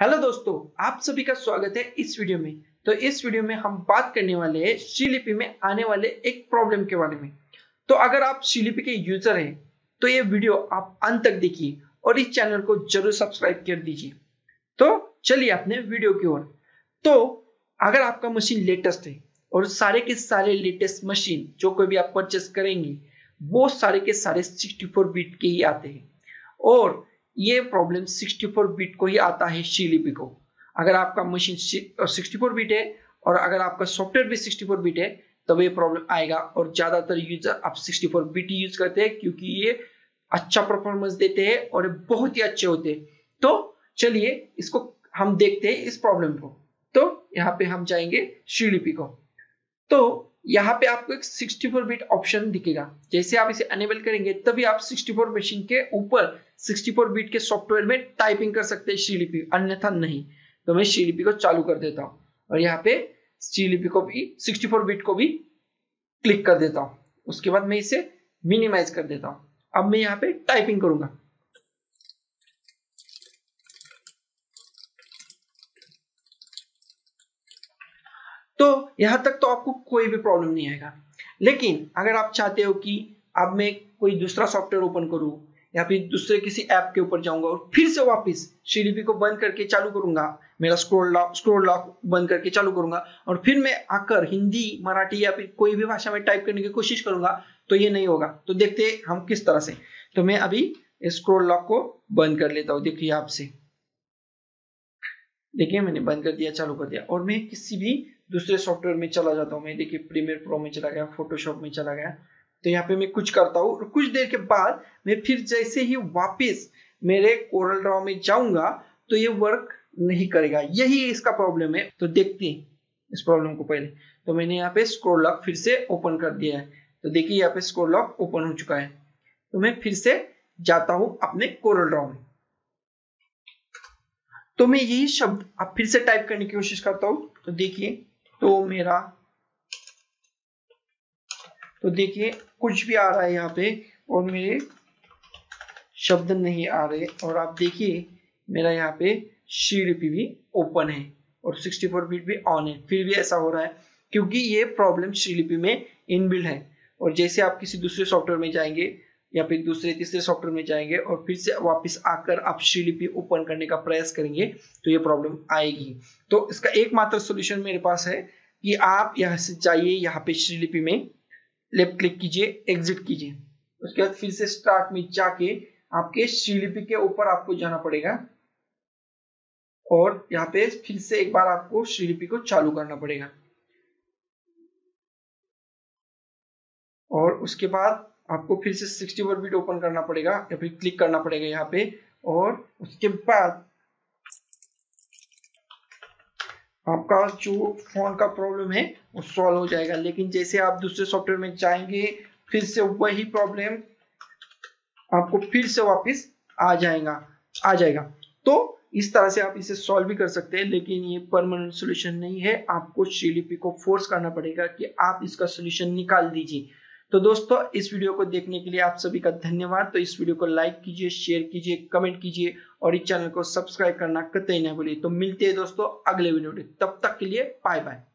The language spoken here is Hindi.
हेलो दोस्तों, आप सभी का स्वागत है इस वीडियो में। तो इस वीडियो में हम बात करने वाले हैं श्रीलिपि में आने वाले एक प्रॉब्लम के बारे में। तो अगर आप श्रीलिपि के यूजर हैं तो ये वीडियो आप अंत तक देखिए और इस चैनल को जरूर सब्सक्राइब कर दीजिए। तो चलिए अपने वीडियो की ओर। तो अगर आपका मशीन लेटेस्ट है और सारे के सारे लेटेस्ट मशीन जो कोई भी आप परचेस करेंगे वो सारे के सारे 64 बिट के ही आते हैं और ये प्रॉब्लम 64 बिट को ही आता है श्रीलिपि को। अगर आपका मशीन 64 बिट है और अगर आपका सॉफ्टवेयर भी 64 बिट है तब ये प्रॉब्लम आएगा। और ज्यादातर यूजर आप 64 बिट ही यूज करते हैं क्योंकि ये अच्छा परफॉर्मेंस देते हैं और बहुत ही अच्छे होते हैं। तो चलिए इसको हम देखते हैं इस प्रॉब्लम को। तो यहाँ पे हम जाएंगे श्रीलिपि को। तो यहाँ पे आपको एक 64 बिट ऑप्शन दिखेगा। जैसे आप इसे अनेबल करेंगे तभी आप 64 मशीन के ऊपर 64 बिट के सॉफ्टवेयर में टाइपिंग कर सकते हैं श्रीलिपि, अन्यथा नहीं। तो मैं श्रीलिपि को चालू कर देता हूँ और यहाँ पे श्रीलिपि को भी 64 बिट को भी क्लिक कर देता हूँ। उसके बाद मैं इसे मिनिमाइज कर देता हूँ। अब मैं यहाँ पे टाइपिंग करूंगा। तो यहां तक तो आपको कोई भी प्रॉब्लम नहीं आएगा। लेकिन अगर आप चाहते हो कि अब मैं कोई दूसरा सॉफ्टवेयर ओपन करूं या फिर दूसरे किसी ऐप के ऊपर जाऊंगा और फिर से वापस श्रीलिपि को बंद करके चालू करूंगा, मेरा स्क्रोल लॉक बंद करके चालू करूंगा और फिर मैं आकर हिंदी, मराठी या फिर कोई भी भाषा में टाइप करने की कोशिश करूंगा तो ये नहीं होगा। तो देखते हैं हम किस तरह से। तो मैं अभी स्क्रोल लॉक को बंद कर लेता हूं। देखिए आपसे, देखिए मैंने बंद कर दिया, चालू कर दिया और मैं किसी भी दूसरे सॉफ्टवेयर में चला जाता हूँ। मैं देखिए प्रीमियर प्रो में चला गया, फोटोशॉप में चला गया। तो यहाँ पे मैं कुछ करता हूँ और कुछ देर के बाद मैं फिर जैसे ही वापस मेरे कोरल ड्रॉ में जाऊंगा तो ये वर्क नहीं करेगा। यही इसका प्रॉब्लम है। तो देखते हैं इस प्रॉब्लम को पहले। तो मैंने यहाँ पे स्क्रोल लॉक फिर से ओपन कर दिया है। तो देखिए यहाँ पे स्क्रोल लॉक ओपन हो चुका है। तो मैं फिर से जाता हूँ अपने कोरल ड्रॉ में। तो मैं यही शब्द अब फिर से टाइप करने की कोशिश करता हूं। तो देखिए तो देखिए कुछ भी आ रहा है यहाँ पे और मेरे शब्द नहीं आ रहे। और आप देखिए मेरा यहाँ पे श्रीलिपि भी ओपन है और 64 बिट भी ऑन है, फिर भी ऐसा हो रहा है क्योंकि ये प्रॉब्लम श्रीलिपि में इनबिल्ट है। और जैसे आप किसी दूसरे सॉफ्टवेयर में जाएंगे या फिर दूसरे तीसरे सॉफ्टवेयर में जाएंगे और फिर से वापस आकर आप श्रीलिपि ओपन करने का प्रयास करेंगे तो ये प्रॉब्लम आएगी। तो इसका एकमात्र सॉल्यूशन मेरे पास है कि आप यहाँ से जाइए, यहाँ पे श्रीलिपि में लेफ्ट क्लिक कीजिए, एग्जिट कीजिए। उसके बाद फिर से स्टार्ट में जाके आपके श्रीलिपि के ऊपर आपको जाना पड़ेगा और यहाँ पे फिर से एक बार आपको श्रीलिपि को चालू करना पड़ेगा और उसके बाद आपको फिर से 64 बिट ओपन करना पड़ेगा या फिर क्लिक करना पड़ेगा यहाँ पे। और उसके बाद आपका जो फोन का प्रॉब्लम है वो सॉल्व हो जाएगा। लेकिन जैसे आप दूसरे सॉफ्टवेयर में जाएंगे फिर से वही प्रॉब्लम आपको फिर से वापस आ जाएगा। तो इस तरह से आप इसे सॉल्व भी कर सकते हैं, लेकिन ये परमानेंट सॉल्यूशन नहीं है। आपको श्रीलिपि को फोर्स करना पड़ेगा कि आप इसका सॉल्यूशन निकाल दीजिए। तो दोस्तों इस वीडियो को देखने के लिए आप सभी का धन्यवाद। तो इस वीडियो को लाइक कीजिए, शेयर कीजिए, कमेंट कीजिए और इस चैनल को सब्सक्राइब करना कतई ना भूलिए। तो मिलते हैं दोस्तों अगले वीडियो में, तब तक के लिए बाय बाय।